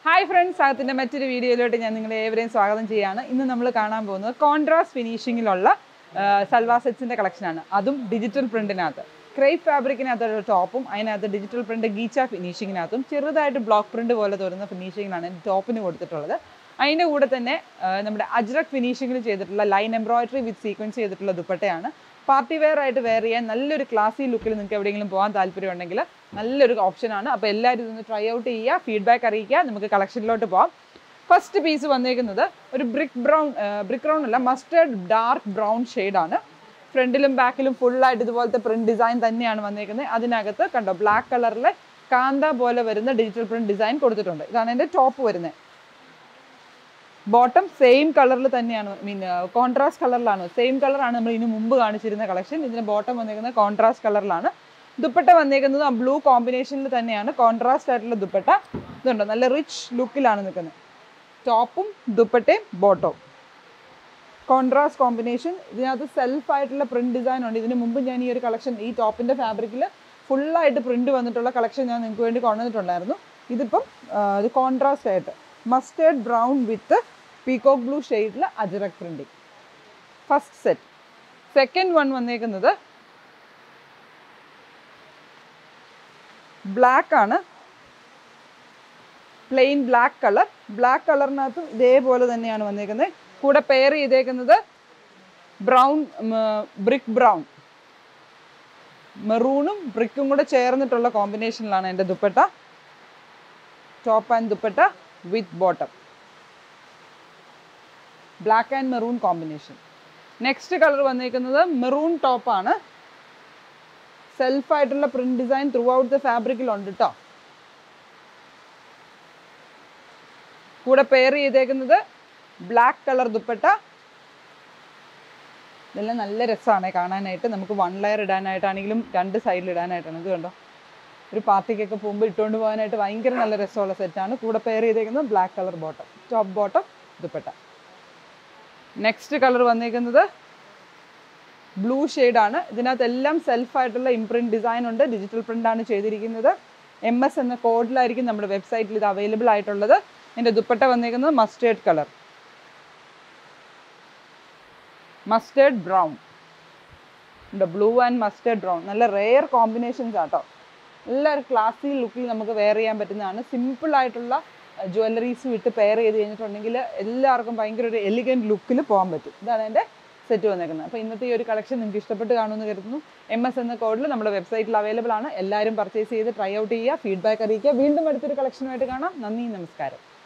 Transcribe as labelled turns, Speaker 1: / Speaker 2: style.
Speaker 1: Hi friends, Sathinte മറ്റൊരു വീഡിയോയിലോട്ട് ഞാൻ നിങ്ങളെ ഏവരെയും സ്വാഗതം ചെയ്യാണ്. ഇന്ന് നമ്മൾ കാണാൻ പോകുന്നത് കോൺട്രാസ്റ്റ് ഫിനിഷിങ്ങിലുള്ള സൽവാർ സെറ്റ്സിന്റെ കളക്ഷൻ ആണ്. അതും ഡിജിറ്റൽ പ്രിന്റിനകത്ത്. ക്രേപ്പ് ഫാബ്രിക്കിനകത്ത് ടോപ്പും അതിനകത്ത് ഡിജിറ്റൽ പ്രിന്റ് ഗീച്ച ഫിനിഷിങ്ങിനകത്തും ചെറുതായിട്ട് ബ്ലോക്ക് പ്രിന്റ് പോലെ തോന്നുന്ന ഫിനിഷിങ്ങിലാണ് ടോപ്പിന് കൊടുത്തിട്ടുള്ളത്. അതിൻ്റെ കൂടെ തന്നെ നമ്മുടെ അജ്രക് ഫിനിഷിങ്ങിൽ ചെയ്തിട്ടുള്ള ലൈൻ എംബ്രോയിഡറി വിത്ത് സീക്വൻസ് ചെയ്തിട്ടുള്ള ദുപ്പട്ടയാണ്. പാർട്ടി വെയർ ആയിട്ട് വെയർ ചെയ്യാൻ നല്ലൊരു ക്ലാസി ലുക്കിൽ നിങ്ങൾക്ക് എവിടെയെങ്കിലും പോകാൻ താല്പര്യമുണ്ടെങ്കിൽ നല്ലൊരു ഓപ്ഷനാണ്. അപ്പോൾ എല്ലാവരും ഇതൊന്ന് ട്രൈ ഔട്ട് ചെയ്യുക, ഫീഡ്ബാക്ക് അറിയിക്കുക. നമുക്ക് കളക്ഷനിലോട്ട് പോകാം. ഫസ്റ്റ് പീസ് വന്നേക്കുന്നത് ഒരു ബ്രിക്ക് ബ്രൗൺ അല്ല, മസ്റ്റേർഡ് ഡാർക്ക് ബ്രൗൺ ഷെയ്ഡാണ്. ഫ്രണ്ടിലും ബാക്കിലും ഫുള്ളായിട്ട് ഇതുപോലത്തെ പ്രിന്റ് ഡിസൈൻ തന്നെയാണ് വന്നേക്കുന്നത്. അതിനകത്ത് കണ്ടോ ബ്ലാക്ക് കളറിലെ കാന്ത പോലെ വരുന്ന ഡിജിറ്റൽ പ്രിന്റ് ഡിസൈൻ കൊടുത്തിട്ടുണ്ട്. ഇതാണ് എൻ്റെ ടോപ്പ് വരുന്നത്. ബോട്ടം സെയിം കളറിൽ തന്നെയാണ്, കോൺട്രാസ്റ്റ് കളറിലാണ്. സെയിം കളറാണ് നമ്മൾ ഇതിന് മുമ്പ് കാണിച്ചിരുന്ന കളക്ഷൻ. ഇതിന് ബോട്ടം വന്നേക്കുന്നത് കോൺട്രാസ്റ്റ് കളറിലാണ്. ദുപ്പട്ട വന്നേക്കുന്നത് ആ ബ്ലൂ കോമ്പിനേഷനിൽ തന്നെയാണ്, കോൺട്രാസ്റ്റ് ആയിട്ടുള്ള ദുപ്പട്ട. ഇതുണ്ടോ നല്ല റിച്ച് ലുക്കിലാണ് നിൽക്കുന്നത്. ടോപ്പും ദുപ്പട്ടയും ബോട്ടവും കോൺട്രാസ്റ്റ് കോമ്പിനേഷൻ. ഇതിനകത്ത് സെൽഫായിട്ടുള്ള പ്രിന്റ് ഡിസൈൻ ഉണ്ട്. ഇതിന് മുമ്പ് ഞാൻ ഈ ഒരു കളക്ഷൻ ഈ ടോപ്പിൻ്റെ ഫാബ്രിക്കിൽ ഫുള്ളായിട്ട് പ്രിന്റ് വന്നിട്ടുള്ള കളക്ഷൻ ഞാൻ നിങ്ങൾക്ക് വേണ്ടി കൊണ്ടുവന്നിട്ടുണ്ടായിരുന്നു. ഇതിപ്പം ഇത് കോൺട്രാസ്റ്റ് ആയിട്ട് mustard brown with peacock blue ഷെയ്ഡിൽ ajrak printing. First set. Second one വന്നേക്കുന്നത് ബ്ലാക്ക് ആണ്, പ്ലെയിൻ ബ്ലാക്ക് കളർ. ബ്ലാക്ക് കളറിനകത്തും ഇതേപോലെ തന്നെയാണ് വന്നേക്കുന്നത്. കൂടെ പെയർ ചെയ്തേക്കുന്നത് ബ്രൗൺ, ബ്രിക്ക് ബ്രൗൺ, മെറൂണും ബ്രിക്കും കൂടെ ചേർന്നിട്ടുള്ള കോമ്പിനേഷനിലാണ് എൻ്റെ dupatta. Top and dupatta with bottom, black and maroon combination. Next colour വന്നേക്കുന്നത് മെറൂൺ ടോപ്പാണ്. സെൽഫായിട്ടുള്ള print design throughout the ഫാബ്രിക്കിലുണ്ട് കേട്ടോ. കൂടെ പെയർ ചെയ്തേക്കുന്നത് ബ്ലാക്ക് കളർ ദുപ്പട്ട. ഇതെല്ലാം നല്ല രസമാണ് കാണാനായിട്ട്. നമുക്ക് വൺ ലെയർ ഇടാനായിട്ടാണെങ്കിലും രണ്ട് സൈഡിൽ ഇടാനായിട്ടാണ്. ഇത് കണ്ടോ, ഒരു പാർട്ടിക്കൊക്കെ പോകുമ്പോൾ ഇട്ടുകൊണ്ട് പോകാനായിട്ട് ഭയങ്കര നല്ല രസമുള്ള സെറ്റാണ്. കൂടെ പെയർ ചെയ്തേക്കുന്നത് black colour bottom, top bottom dupatta. Next colour വന്നേക്കുന്നത് ബ്ലൂ ഷെയ്ഡാണ്. ഇതിനകത്ത് എല്ലാം സെൽഫായിട്ടുള്ള ഇംപ്രിൻറ്റ് ഡിസൈൻ ഉണ്ട്. ഡിജിറ്റൽ പ്രിൻ്റാണ് ചെയ്തിരിക്കുന്നത്. MS എന്ന കോഡിലായിരിക്കും നമ്മുടെ വെബ്സൈറ്റിൽ ഇത് അവൈലബിൾ ആയിട്ടുള്ളത്. എൻ്റെ ദുപ്പട്ട വന്നേക്കുന്നത് mustard colour, mustard brown. Blue and mustard brown നല്ല റെയർ കോമ്പിനേഷൻസ് ആട്ടോ. എല്ലാവരും ക്ലാസി ലുക്കിൽ നമുക്ക് വെയർ ചെയ്യാൻ പറ്റുന്നതാണ്. സിമ്പിളായിട്ടുള്ള ജ്വല്ലറീസ് വിട്ട് പെയർ ചെയ്ത് കഴിഞ്ഞിട്ടുണ്ടെങ്കിൽ എല്ലാവർക്കും ഭയങ്കര ഒരു എലിഗൻറ്റ് ലുക്കിൽ പോകാൻ പറ്റും. ഇതാണ് എൻ്റെ സെറ്റ് വന്നേക്കുന്നത്. അപ്പോൾ ഇന്നത്തെ ഈ ഒരു കളക്ഷൻ നിങ്ങൾക്ക് ഇഷ്ടപ്പെട്ട് കാണുമെന്ന് കരുതുന്നു. MS എന്ന കോഡിൽ നമ്മുടെ വെബ്സൈറ്റിൽ അവൈലബിൾ ആണ്. എല്ലാവരും പർച്ചേസ് ചെയ്ത് ട്രൈ ഔട്ട് ചെയ്യുക, ഫീഡ്ബാക്ക് അറിയിക്കുക. വീണ്ടും അടുത്തൊരു കളക്ഷനുമായിട്ട് കാണാം. നന്ദി, നമസ്കാരം.